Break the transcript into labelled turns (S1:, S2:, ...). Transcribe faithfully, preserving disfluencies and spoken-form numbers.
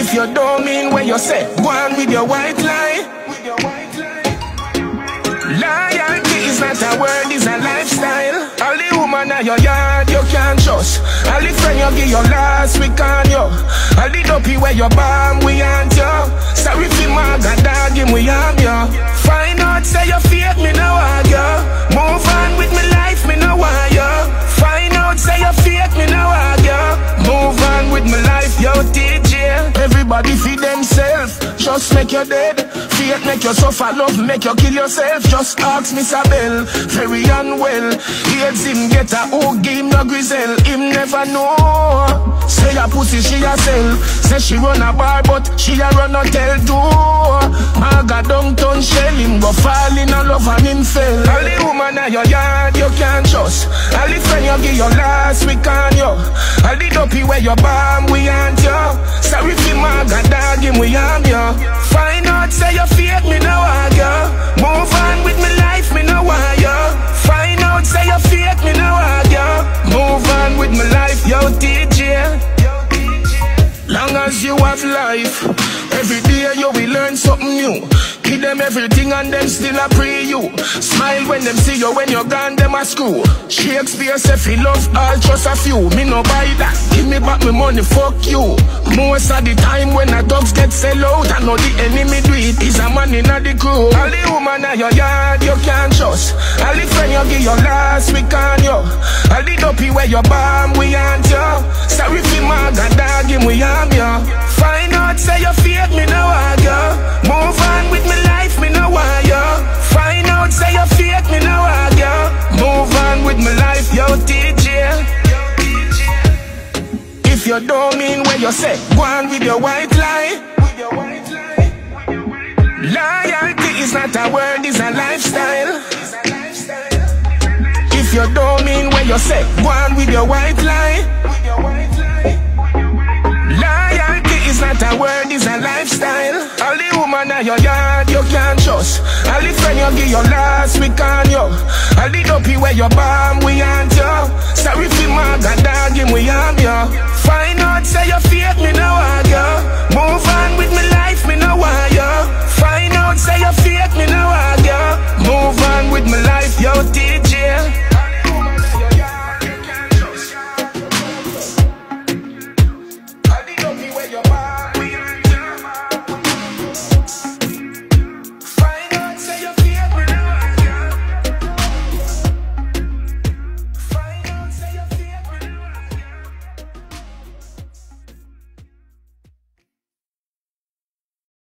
S1: If you don't mean what you say, go on with your white lie. Loyalty is not a word, it's a lifestyle. All the woman at your yard you can't trust. All the friend you give your last week on you. All the dopey where you bomb we aren't you. Sorry for my god dog him we am you. Find out say you fake me now argue. Move on with my life me now want you. Find out say you fake me now argue. Move on with my life yo D J. Everybody feed themselves, just make you dead. Fate make you suffer, love make you kill yourself. Just ask Mister Bell, very unwell. Heads him get a hook, give him no grizzle. Him never know. Say a pussy she a sell. Say she run a bar but she a run a tell too. Maga downtown shell him go fall in a love and him fell. All the woman at your yard you can't trust. All the friend you give your last week on you. All the dopey where you bomb we aren't you. Sorry for Maga dog him we am you. Find out say you fake me now argue. Move on with my life me now want you. Find out say you fake me now argue. Move on with my life yo D J. Long as you have life, every day you will learn something new. Give them everything and them still a pray you. Smile when them see you, when you're gone them a screw. Shakespeare say he love all just a few. Me no buy that, give me back my money, fuck you. Most of the time when the dogs get sell out, I know the enemy do it, is a man in the crew. All the woman at your yard you can't trust. All the friend you give your last week on you. All the dopey where you bomb we aren't you. Sorry for my god dog him we am you. Find out say you fake me now argue. Move on with my life me now want you. Find out say you fake me now argue. Move on with my life yo D J. If you don't mean what you say, go on with your white lie. Loyalty is not a word, it's a lifestyle. If you don't mean what you say, go on with your white lie. Loyalty is not a word, it's a lifestyle. All the woman at your yard you can't trust. All the friend you give your last week on you. All the dopey where you bomb we aren't you. Sorry for my god dog him we am you. Find out say you feel